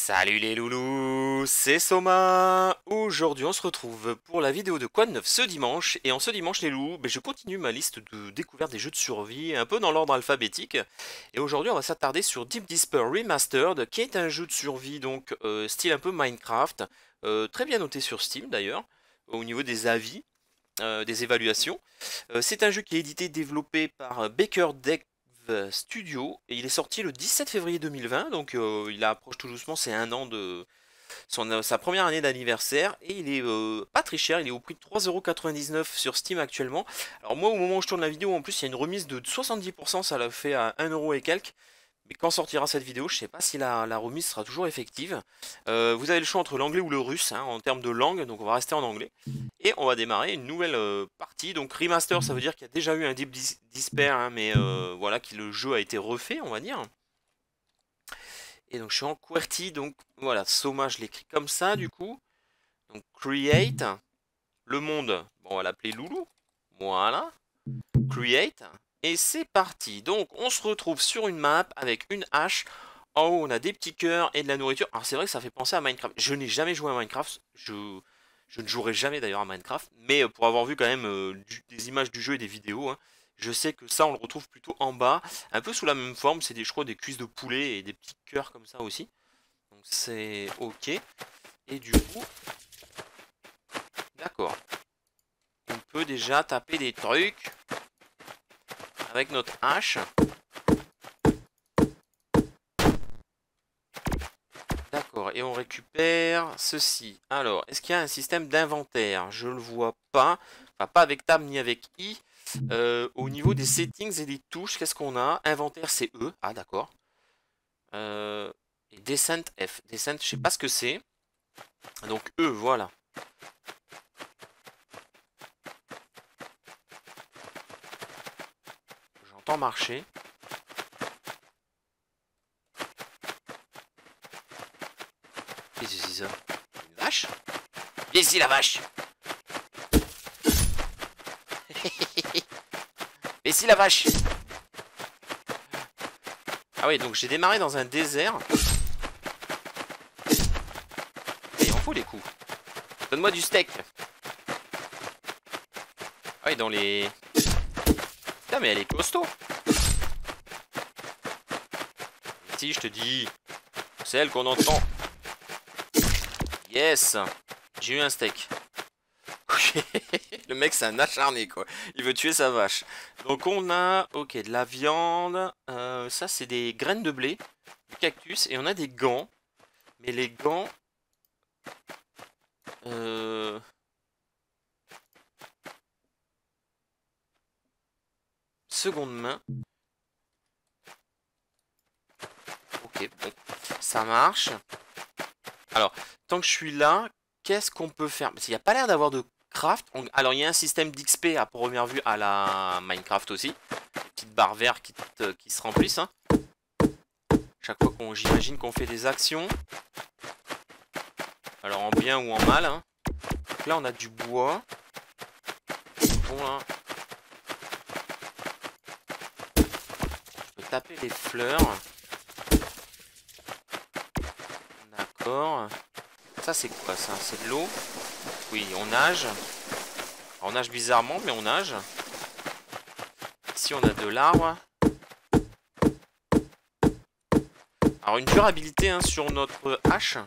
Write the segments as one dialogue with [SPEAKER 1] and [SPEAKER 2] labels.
[SPEAKER 1] Salut les loulous, c'est Soma. Aujourd'hui on se retrouve pour la vidéo de Quoi de neuf ce dimanche. Et en ce dimanche les loulous, je continue ma liste de découvertes des jeux de survie, un peu dans l'ordre alphabétique. Et aujourd'hui on va s'attarder sur Deep Disper Remastered, qui est un jeu de survie donc style un peu Minecraft, très bien noté sur Steam d'ailleurs, au niveau des avis, des évaluations. C'est un jeu qui est édité et développé par Baker Dev Studio et il est sorti le 17 février 2020, donc il approche tout doucement c'est un an de sa première année d'anniversaire et il est pas très cher, il est au prix de 3,99€ sur Steam actuellement. Alors moi au moment où je tourne la vidéo en plus il y a une remise de 70%, ça l'a fait à 1€ et quelques. Mais quand sortira cette vidéo, je sais pas si la remise sera toujours effective. Vous avez le choix entre l'anglais ou le russe hein, en termes de langue, donc on va rester en anglais. Et on va démarrer une nouvelle partie. Donc remaster, ça veut dire qu'il y a déjà eu un Deep Disper, hein, mais voilà, que le jeu a été refait, on va dire. Et donc je suis en QWERTY, donc voilà, Soma, je l'écris comme ça du coup. Donc create, le monde, bon, on va l'appeler Loulou. Voilà, create. Et c'est parti. Donc on se retrouve sur une map avec une hache. En haut, on a des petits cœurs et de la nourriture. Alors c'est vrai que ça fait penser à Minecraft. Je n'ai jamais joué à Minecraft. Je ne jouerai jamais d'ailleurs à Minecraft. Mais pour avoir vu quand même des images du jeu et des vidéos, hein, je sais que ça, on le retrouve plutôt en bas. Un peu sous la même forme. C'est je crois, des cuisses de poulet et des petits cœurs comme ça aussi. Donc c'est ok. Et du coup, d'accord. On peut déjà taper des trucs avec notre hache. D'accord, et on récupère ceci. Alors, est-ce qu'il y a un système d'inventaire? Je le vois pas. Enfin, pas avec Tab ni avec I. Au niveau des settings et des touches, qu'est-ce qu'on a? Inventaire, c'est E. Ah, d'accord. Et Descent F. Descent, je sais pas ce que c'est. Donc E, voilà. J'entends marcher. Qu'est-ce que c'est ça? Une vache? Viens ici, la vache! Viens ici, la vache! Ah oui, donc j'ai démarré dans un désert. Et il en faut des coups. Donne-moi du steak. Ah oui, dans les... Putain, mais elle est costaud. Si, je te dis. C'est elle qu'on entend. Yes. J'ai eu un steak. Le mec, c'est un acharné, quoi. Il veut tuer sa vache. Donc on a, ok, de la viande. Ça, c'est des graines de blé. Du cactus. Et on a des gants. Mais les gants... Seconde main. Ok, bon. Ça marche. Alors, tant que je suis là, qu'est-ce qu'on peut faire? Parce qu'il n'y a pas l'air d'avoir de craft. Alors, il y a un système d'XP à première vue à la Minecraft aussi. Des petites barres vertes qui se remplissent. Hein. Chaque fois qu'on, j'imagine qu'on fait des actions. Alors, en bien ou en mal. Hein. Donc là, on a du bois. Bon, là. Je peux taper les fleurs. D'accord. Ça, c'est quoi, ça? C'est de l'eau? Oui, on nage. Alors, on nage bizarrement, mais on nage. Ici, on a de l'arbre. Alors, une durabilité hein, sur notre hache.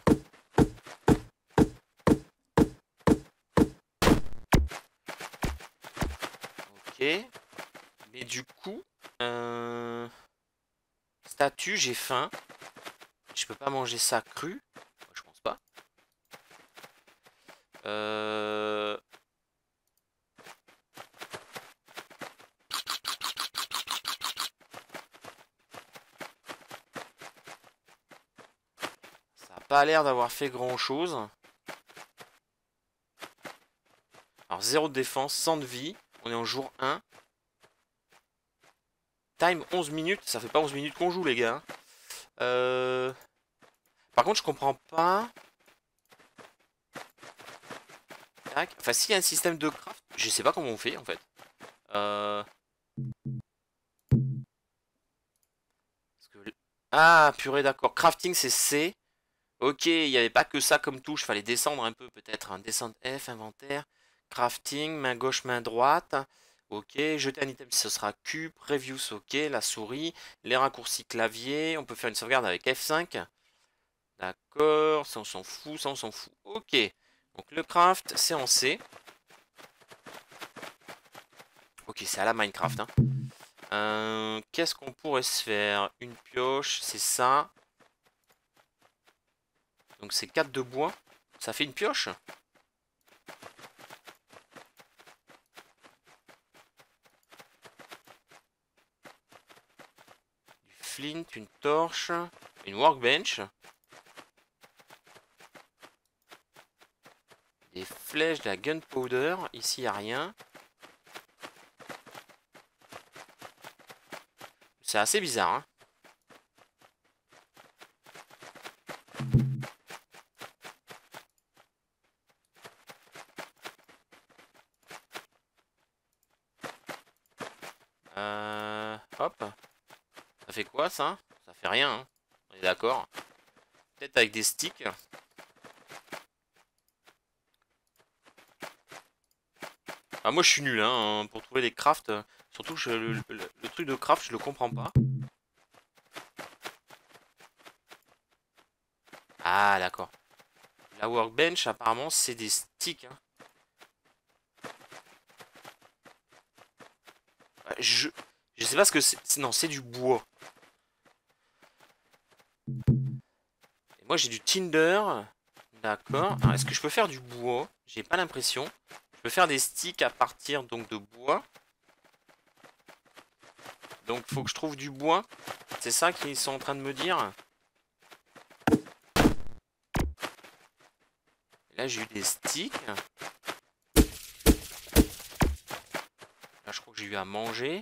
[SPEAKER 1] Ok. Mais du coup... Statue, j'ai faim. Je peux pas manger ça cru. Je pense pas. Ça a pas l'air d'avoir fait grand chose. Alors 0 de défense, 100 de vie. On est en jour 1. Time 11 minutes. Ça fait pas 11 minutes qu'on joue les gars. Par contre je comprends pas. Tac. Enfin s'il y a un système de craft. Je sais pas comment on fait en fait. Parce que... Ah purée d'accord. Crafting c'est C. Ok, il n'y avait pas que ça comme touche, fallait descendre un peu peut-être, hein. Descendre F, inventaire, crafting, main gauche, main droite. Ok, jeter un item, ce sera Q, previews, ok, la souris, les raccourcis clavier, on peut faire une sauvegarde avec F5. D'accord, ça on s'en fout, ça on s'en fout. Ok, donc le craft, c'est en C. Ok, c'est à la Minecraft, hein. Qu'est-ce qu'on pourrait se faire? Une pioche, c'est ça. Donc c'est 4 de bois. Ça fait une pioche? Du flint, une torche, une workbench. Des flèches, de la gunpowder. Ici, il n'y a rien. C'est assez bizarre, hein. Hop. Ça fait quoi, ça? Ça fait rien, hein. On est d'accord. Peut-être avec des sticks. Ah, moi, je suis nul, hein, pour trouver des crafts. Surtout, le truc de craft, je le comprends pas. Ah, d'accord. La workbench, apparemment, c'est des sticks, hein. Je sais pas ce que c'est. Non, c'est du bois. Et moi, j'ai du tinder. D'accord. Alors, est-ce que je peux faire du bois? J'ai pas l'impression. Je peux faire des sticks à partir donc de bois. Donc, faut que je trouve du bois. C'est ça qu'ils sont en train de me dire. Et là, j'ai eu des sticks. Là, je crois que j'ai eu à manger.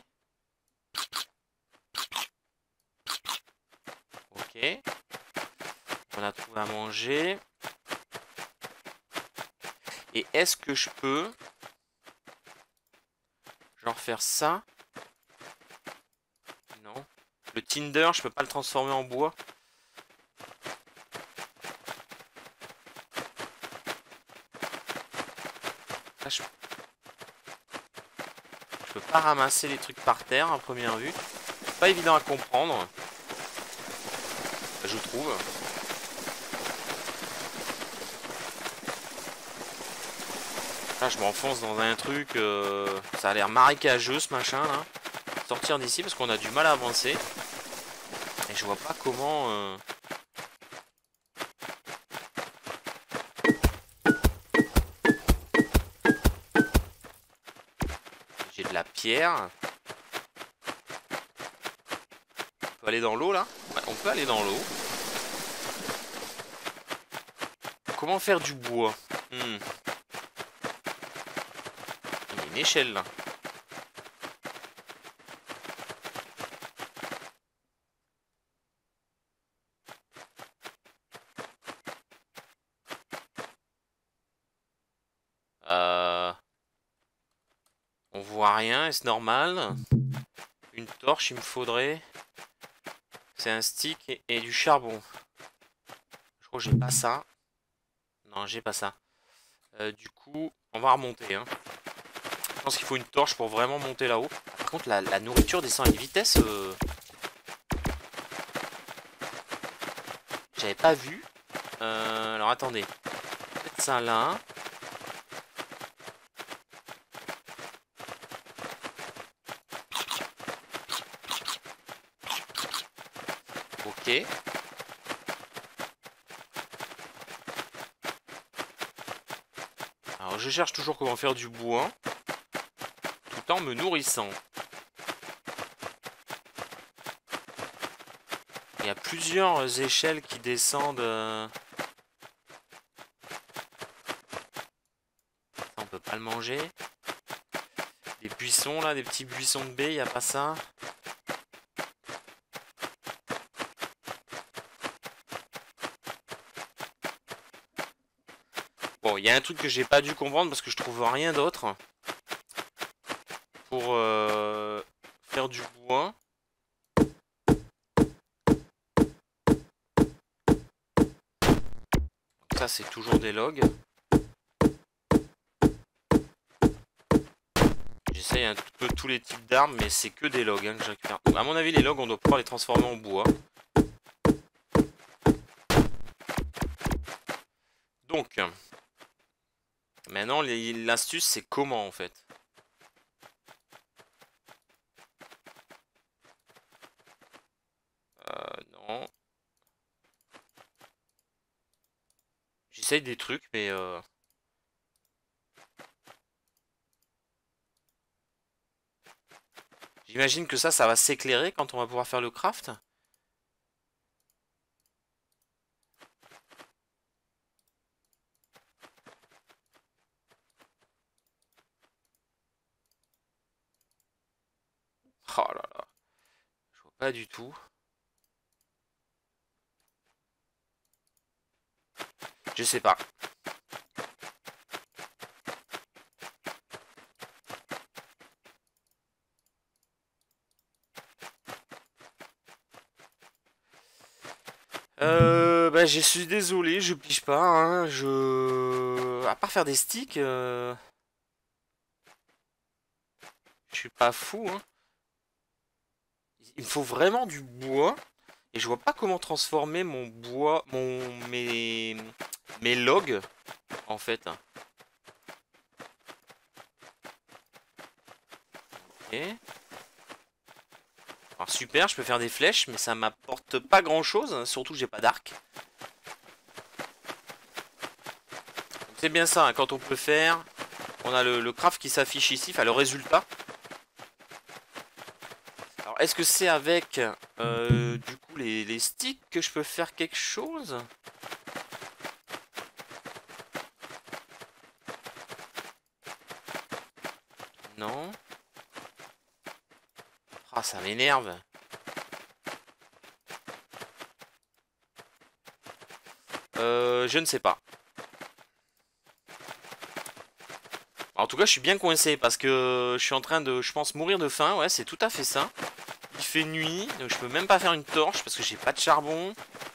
[SPEAKER 1] Ok. On a trouvé à manger. Et est-ce que je peux, genre, faire ça? Non. Le tinder, je peux pas le transformer en bois. Là, je peux pas ramasser les trucs par terre à première vue. C'est pas évident à comprendre. Je trouve. Là, je m'enfonce dans un truc. Ça a l'air marécageux ce machin là. Sortir d'ici parce qu'on a du mal à avancer. Et je vois pas comment. J'ai de la pierre. On peut aller dans l'eau là? Ouais, on peut aller dans l'eau. Comment faire du bois? Il y a une échelle là. On voit rien, est-ce normal? Une torche, il me faudrait. C'est un stick et du charbon. Je crois que j'ai pas ça. Non, j'ai pas ça. Du coup, on va remonter, hein. Je pense qu'il faut une torche pour vraiment monter là-haut. Par contre, la nourriture descend à une vitesse. J'avais pas vu. Alors attendez. Peut-être ça là. Ok. Alors je cherche toujours comment faire du bois. Tout en me nourrissant. Il y a plusieurs échelles qui descendent. Ça, on peut pas le manger. Des buissons là, des petits buissons de baies, y a pas ça? Bon, il y a un truc que j'ai pas dû comprendre parce que je trouve rien d'autre pour faire du bois. Ça, c'est toujours des logs. J'essaye un peu tous les types d'armes, mais c'est que des logs hein, que je récupère. Donc, à mon avis, les logs, on doit pouvoir les transformer en bois. Donc, maintenant, l'astuce, c'est comment, en fait? Non. J'essaye des trucs, mais... J'imagine que ça va s'éclairer quand on va pouvoir faire le craft. Oh là là. Je vois pas du tout. Je sais pas. Bah, je suis désolé, je pige pas, hein, à part faire des sticks, je suis pas fou, hein. Il me faut vraiment du bois, et je vois pas comment transformer mon bois, mes logs, en fait. Ok. Alors super, je peux faire des flèches, mais ça m'apporte pas grand chose, surtout que j'ai pas d'arc. C'est bien ça, hein, quand on peut faire, on a le craft qui s'affiche ici, enfin le résultat. Alors est-ce que c'est avec du coup les sticks que je peux faire quelque chose? Non. Ah, ça m'énerve. Je ne sais pas. En tout cas, je suis bien coincé parce que je suis en train de, je pense, mourir de faim. Ouais, c'est tout à fait ça. Il fait nuit, donc je peux même pas faire une torche parce que j'ai pas de charbon.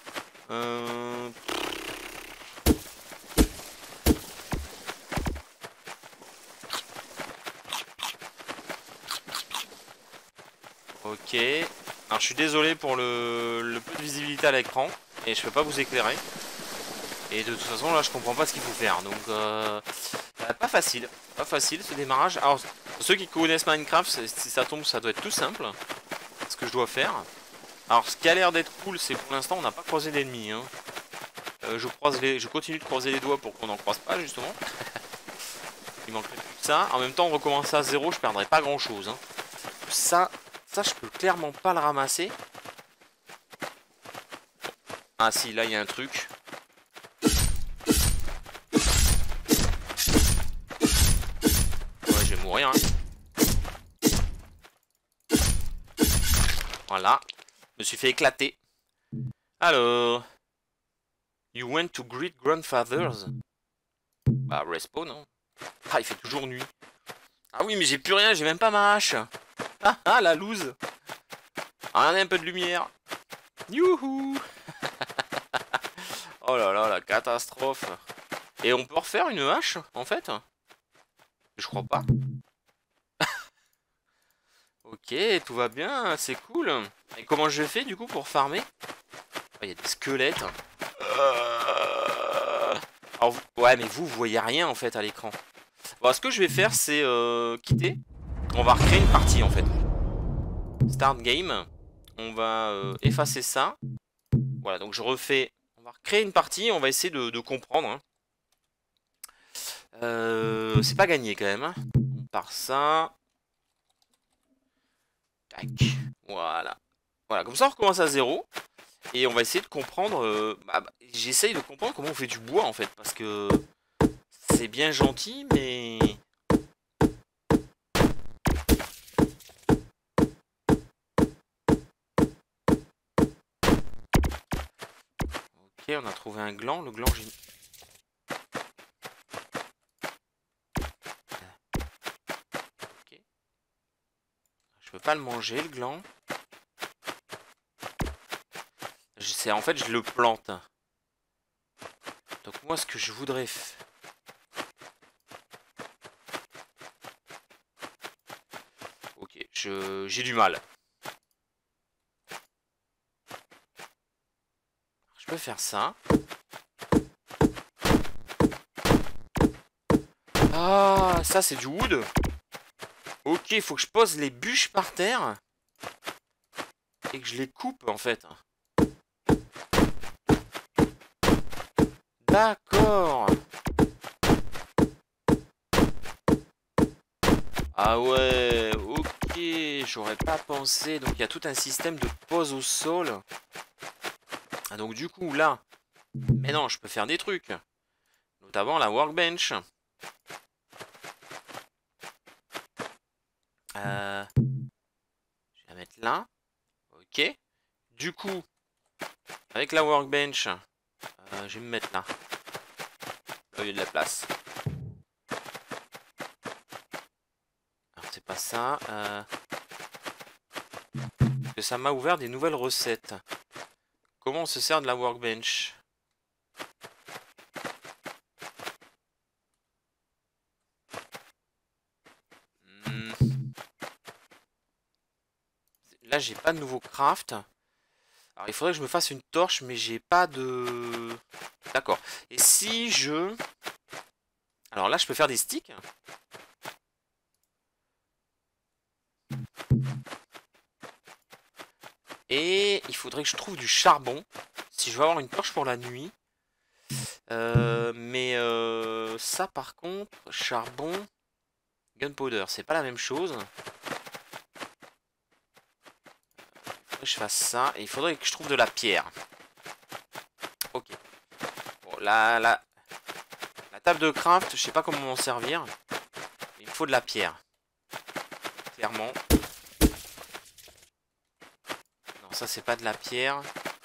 [SPEAKER 1] Ok. Alors, je suis désolé pour le peu de visibilité à l'écran et je peux pas vous éclairer. Et de toute façon, là, je comprends pas ce qu'il faut faire. Donc, pas facile. Pas facile ce démarrage. Alors, pour ceux qui connaissent Minecraft, si ça tombe, ça doit être tout simple. Ce que je dois faire. Alors, ce qui a l'air d'être cool, c'est pour l'instant, on n'a pas croisé d'ennemis. Hein. Je continue de croiser les doigts pour qu'on n'en croise pas, justement. Il manquerait plus que ça. En même temps, on recommence à zéro, je perdrai pas grand chose. Hein. Ça, je peux clairement pas le ramasser. Ah si, là, il y a un truc. Ouais, je vais mourir. Hein. Voilà. Je me suis fait éclater. Alors. You went to great grandfathers. Bah, respawn, hein. Ah, il fait toujours nuit. Ah oui, mais j'ai plus rien, j'ai même pas ma hache. Ah, ah, la loose. Regardez un peu de lumière. Youhou. Oh là là, la catastrophe. Et on peut refaire une hache, en fait? Je crois pas. Ok, tout va bien, c'est cool. Et comment je fais, du coup, pour farmer? Il y a des squelettes. Alors, ouais, mais vous voyez rien, en fait, à l'écran. Bon, ce que je vais faire, c'est quitter. On va recréer une partie, en fait. Start game. On va effacer ça. Voilà, donc je refais. On va recréer une partie. On va essayer de comprendre. Hein. C'est pas gagné quand même. Hein. On part ça. Tac. Voilà. Voilà, comme ça on recommence à zéro. Et on va essayer de comprendre. J'essaye de comprendre comment on fait du bois en fait. Parce que c'est bien gentil, mais. Ok, on a trouvé un gland. Le gland, j'ai. Ok. Je peux pas le manger, le gland. En fait, je le plante. Donc moi, ce que je voudrais... Ok, j'ai du mal. Je peux faire ça. Ah, ça, c'est du wood. Ok, il faut que je pose les bûches par terre. Et que je les coupe, en fait. D'accord. Ah ouais, ok, j'aurais pas pensé. Donc il y a tout un système de pose au sol. Ah, donc du coup là, mais non, je peux faire des trucs. Notamment la workbench. Je vais la mettre là. Ok. Du coup, avec la workbench, je vais me mettre là. Là, il y a de la place. Alors c'est pas ça. Parce que ça m'a ouvert des nouvelles recettes. Comment on se sert de la workbench? Là, j'ai pas de nouveau craft. Alors, il faudrait que je me fasse une torche, mais j'ai pas de... D'accord. Et si je... Alors là, je peux faire des sticks. Et il faudrait que je trouve du charbon. Si je veux avoir une torche pour la nuit. Ça, par contre, charbon, gunpowder, c'est pas la même chose. Il faudrait que je fasse ça. Et il faudrait que je trouve de la pierre. Ok. Bon, la table de craft, je sais pas comment m'en servir. Mais il me faut de la pierre. Clairement. Non, ça, c'est pas de la pierre.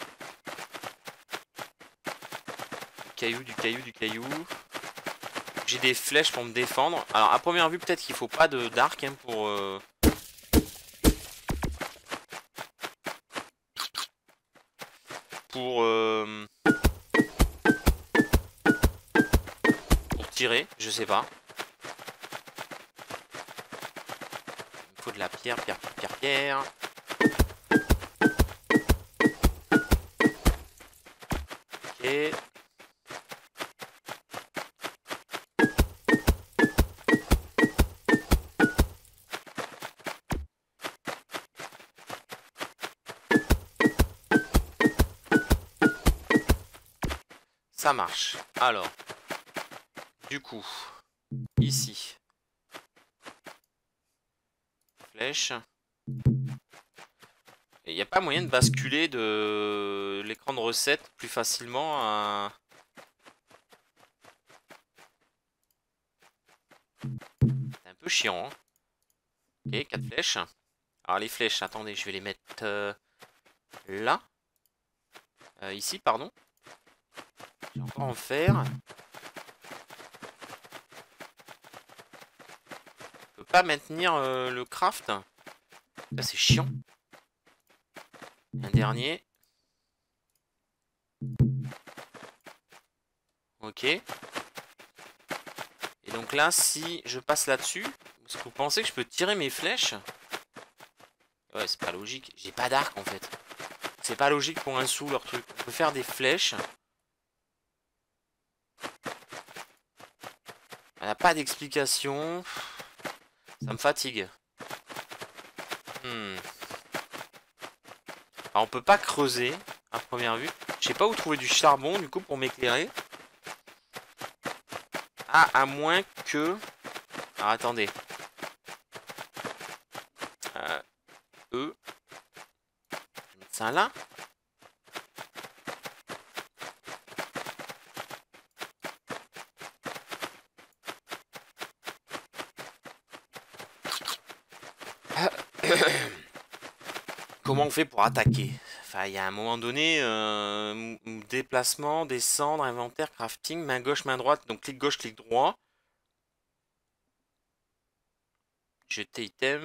[SPEAKER 1] Du caillou, du caillou, du caillou. J'ai des flèches pour me défendre. Alors, à première vue, peut-être qu'il faut pas d'arc hein, pour... Pour... Pour tirer, je sais pas. Il me faut de la pierre, pierre, pierre, pierre, pierre. Ok. Ça marche. Alors, du coup, ici, flèche. Il n'y a pas moyen de basculer de l'écran de recette plus facilement à... C'est un peu chiant. Hein. Ok, 4 flèches. Alors les flèches, attendez, je vais les mettre là. Ici, pardon. Je vais encore en faire. Je peux pas maintenir le craft. Ça c'est chiant. Un dernier. Ok. Et donc là, si je passe là-dessus, est-ce que vous pensez que je peux tirer mes flèches? Ouais, c'est pas logique. J'ai pas d'arc en fait. C'est pas logique pour un sou leur truc. On peut faire des flèches. Elle n'a pas d'explication. Ça me fatigue. Alors on peut pas creuser à première vue. Je sais pas où trouver du charbon du coup pour m'éclairer. Ah, à moins que... Alors attendez. Je vais mettre ça là. Comment on fait pour attaquer? Enfin, il y a un moment donné, déplacement, descendre, inventaire, crafting, main gauche, main droite, donc clic gauche, clic droit. Jeter item,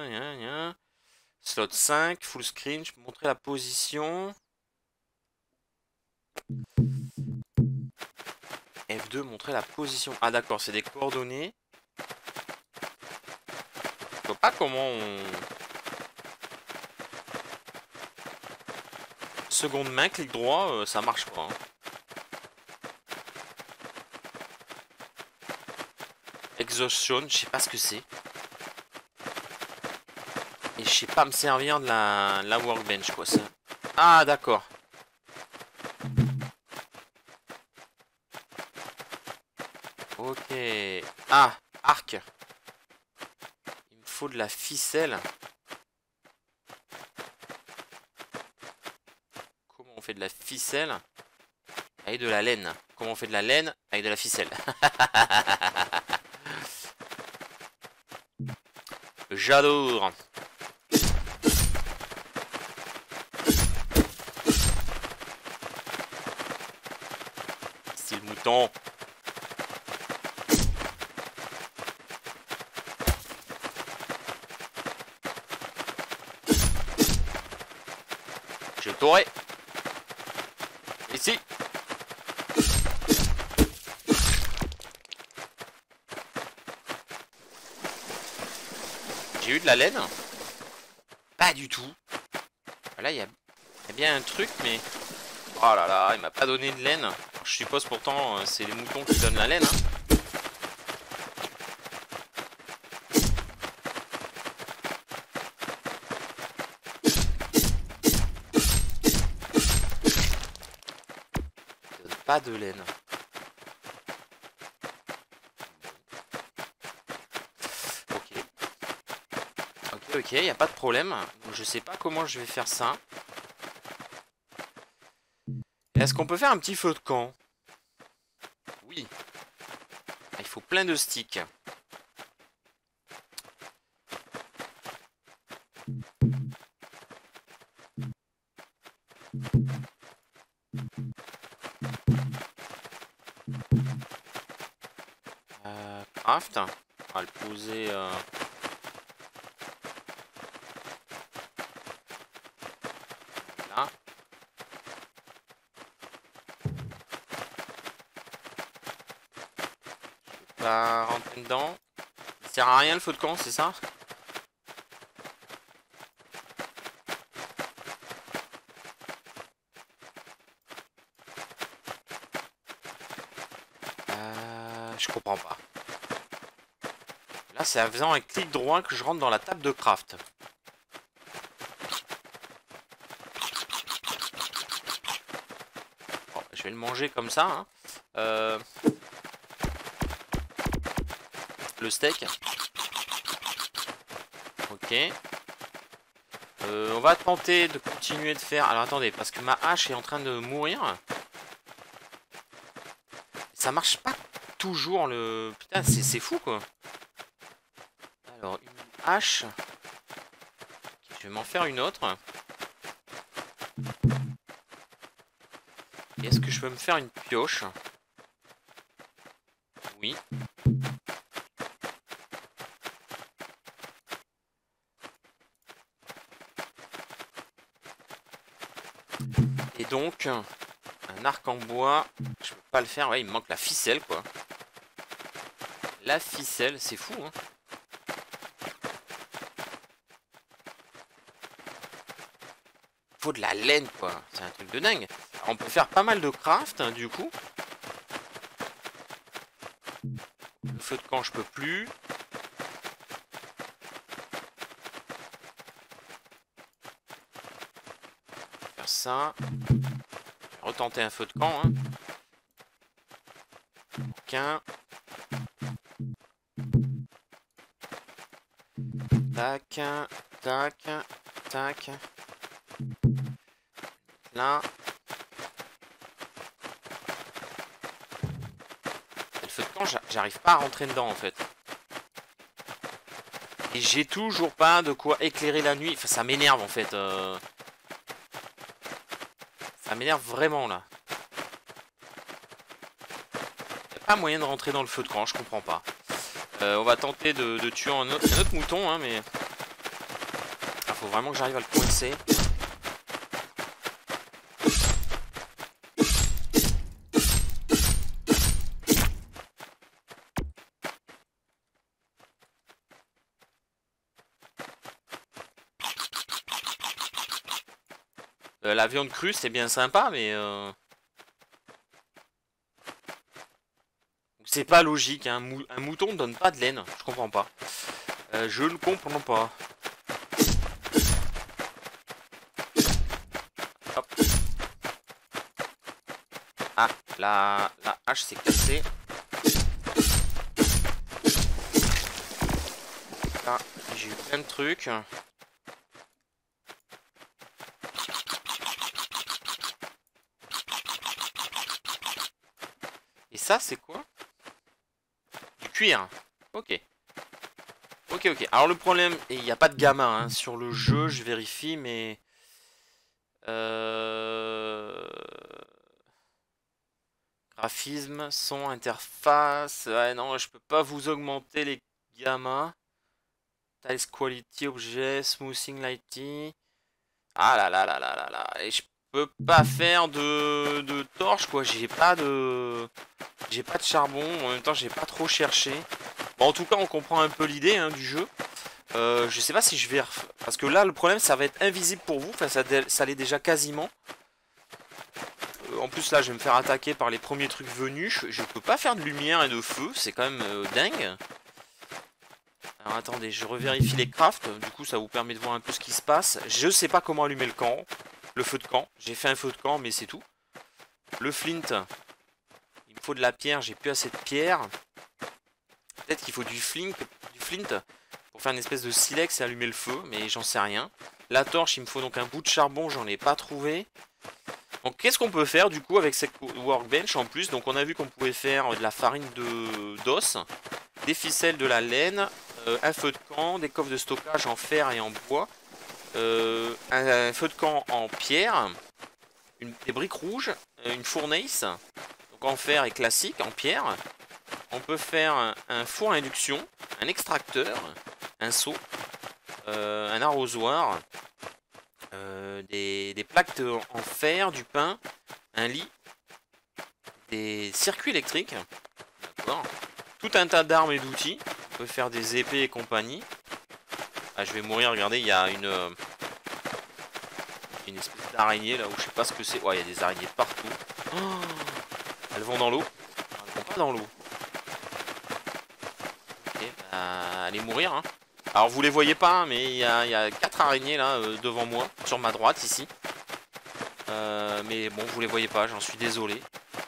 [SPEAKER 1] slot 5, full screen, je peux montrer la position. 2, montrer la position. Ah d'accord, c'est des coordonnées. Je vois pas comment on... Seconde main, clic droit, ça marche pas. Hein. Exhaustion, je sais pas ce que c'est. Et je sais pas me servir de la workbench quoi ça. Ah d'accord. Ok. Ah, arc. Il me faut de la ficelle. Comment on fait de la ficelle? Avec de la laine. Comment on fait de la laine? Avec de la ficelle. J'adore. Style mouton. Je t'aurai. Ici. J'ai eu de la laine? Pas du tout. Là, il y a bien un truc, mais... Oh là là, il m'a pas donné de laine. Je suppose pourtant, c'est les moutons qui donnent la laine. Hein. Il donne pas de laine. Ok, y a pas de problème. Donc, je sais pas comment je vais faire ça. Est-ce qu'on peut faire un petit feu de camp? Oui. Il faut plein de sticks. Craft. On va le poser... là. Je vais pas rentrer dedans. Il sert à rien le feu de camp, c'est ça? Je comprends pas. Là, c'est en faisant un clic droit que je rentre dans la table de craft. Bon, je vais le manger comme ça. Hein. Le steak. Ok. On va tenter de continuer de faire... Alors attendez, parce que ma hache est en train de mourir. Ça marche pas toujours le... Putain, c'est fou quoi. Alors, une hache. Je vais m'en faire une autre. Et est-ce que je peux me faire une pioche? Oui. Et donc, un arc en bois, je peux pas le faire. Ouais, il me manque la ficelle, quoi. La ficelle, c'est fou, hein. Faut de la laine, quoi. C'est un truc de dingue. Alors, on peut faire pas mal de craft, hein, du coup. Le feu de camp, je peux plus. Faire ça. Retenter un feu de camp, hein. Aucun. Tac, tac, tac. Là. Le feu de camp, j'arrive pas à rentrer dedans en fait. Et j'ai toujours pas de quoi éclairer la nuit. Enfin, ça m'énerve en fait. Ça m'énerve vraiment là. Y a pas moyen de rentrer dans le feu de camp, je comprends pas. On va tenter de tuer un autre mouton, hein, mais... Il faut vraiment que j'arrive à le coincer. La viande crue, c'est bien sympa, mais... c'est pas logique, hein. Un mouton ne donne pas de laine. Je comprends pas. Je ne comprends pas. Hop. Ah, la hache s'est cassée. Là, j'ai eu plein de trucs. Et ça, c'est quoi? Du cuir. Ok. Ok. Alors le problème, et il n'y a pas de gamin hein, sur le jeu, je vérifie, mais... Graphisme, son, interface... Ouais, non, je peux pas vous augmenter les gamins. Tiles quality, objet, smoothing, lighting... Ah là là là là là là. Et je peux pas faire de torche, quoi. J'ai pas de charbon. En même temps, j'ai pas trop cherché. Bon, en tout cas, on comprend un peu l'idée hein, du jeu. Je sais pas si je vais... Parce que là, le problème, ça va être invisible pour vous. Enfin, ça l'est déjà quasiment. En plus, là, je vais me faire attaquer par les premiers trucs venus. Je peux pas faire de lumière et de feu. C'est quand même dingue. Alors, attendez, je revérifie les crafts. Du coup, ça vous permet de voir un peu ce qui se passe. Je sais pas comment allumer le camp. Le feu de camp. J'ai fait un feu de camp, mais c'est tout. Le flint. Il me faut de la pierre. J'ai plus assez de pierre. Peut-être qu'il faut du flint pour faire une espèce de silex et allumer le feu, mais j'en sais rien. La torche, il me faut donc un bout de charbon, j'en ai pas trouvé. Donc qu'est-ce qu'on peut faire du coup avec cette workbench en plus? Donc on a vu qu'on pouvait faire de la farine d'os, des ficelles, de la laine, un feu de camp, des coffres de stockage en fer et en bois, un feu de camp en pierre, des briques rouges, une fournaise, donc en fer et classique, en pierre. On peut faire un four à induction, un extracteur, un seau, un arrosoir, des plaques en fer, du pain, un lit, des circuits électriques, d'accord. Tout un tas d'armes et d'outils. On peut faire des épées et compagnie. Ah, je vais mourir, regardez, il y a une espèce d'araignée là où je sais pas ce que c'est. Ouais, il y a des araignées partout. Oh, elles vont dans l'eau. Elles vont pas dans l'eau. Ok, bah, allez mourir, hein. Alors vous les voyez pas, hein, mais il y a 4 araignées là devant moi, sur ma droite ici. Mais bon, vous les voyez pas, j'en suis désolé.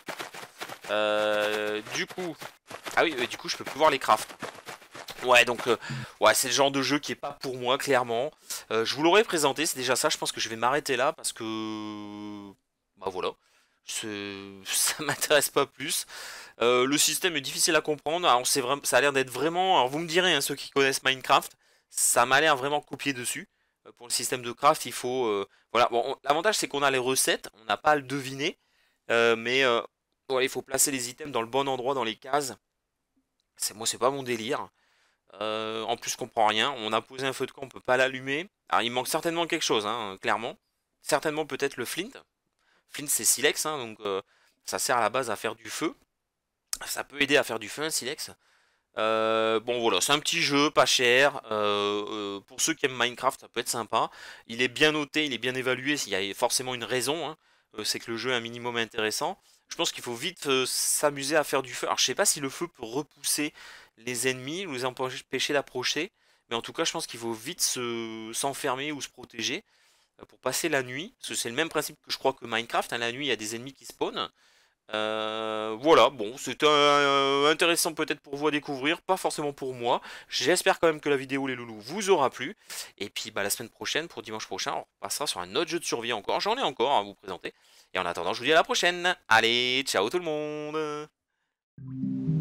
[SPEAKER 1] Du coup... Ah oui, du coup je peux plus voir les crafts. Ouais, donc ouais, c'est le genre de jeu qui est pas pour moi, clairement. Je vous l'aurais présenté, c'est déjà ça, je pense que je vais m'arrêter là, parce que... Bah voilà. Ça m'intéresse pas plus. Le système est difficile à comprendre. Alors ça a l'air d'être vraiment... Alors vous me direz, hein, ceux qui connaissent Minecraft, ça m'a l'air vraiment copié dessus. Pour le système de craft, il faut... voilà, bon, l'avantage c'est qu'on a les recettes, on n'a pas à le deviner. Mais voilà, il faut placer les items dans le bon endroit dans les cases. Moi, c'est pas mon délire. En plus, je comprends rien. On a posé un feu de camp, on peut pas l'allumer. Alors, il manque certainement quelque chose, hein, clairement. Certainement peut-être le flint. Flint, c'est silex, hein, donc ça sert à la base à faire du feu. Ça peut aider à faire du feu, un silex. Bon voilà, c'est un petit jeu, pas cher. Pour ceux qui aiment Minecraft, ça peut être sympa. Il est bien noté, il est bien évalué. Il y a forcément une raison, hein. C'est que le jeu est un minimum intéressant. Je pense qu'il faut vite s'amuser à faire du feu. Alors je sais pas si le feu peut repousser les ennemis ou les empêcher d'approcher. Mais en tout cas, je pense qu'il faut vite s'enfermer ou se protéger pour passer la nuit. Parce que c'est le même principe que je crois que Minecraft, hein. La nuit, il y a des ennemis qui spawnent. Voilà, bon, c'était intéressant peut-être pour vous à découvrir, pas forcément pour moi. J'espère quand même que la vidéo les loulous vous aura plu. Et puis bah, la semaine prochaine, pour dimanche prochain, on passera sur un autre jeu de survie encore. J'en ai encore à vous présenter. Et en attendant, je vous dis à la prochaine. Allez, ciao tout le monde!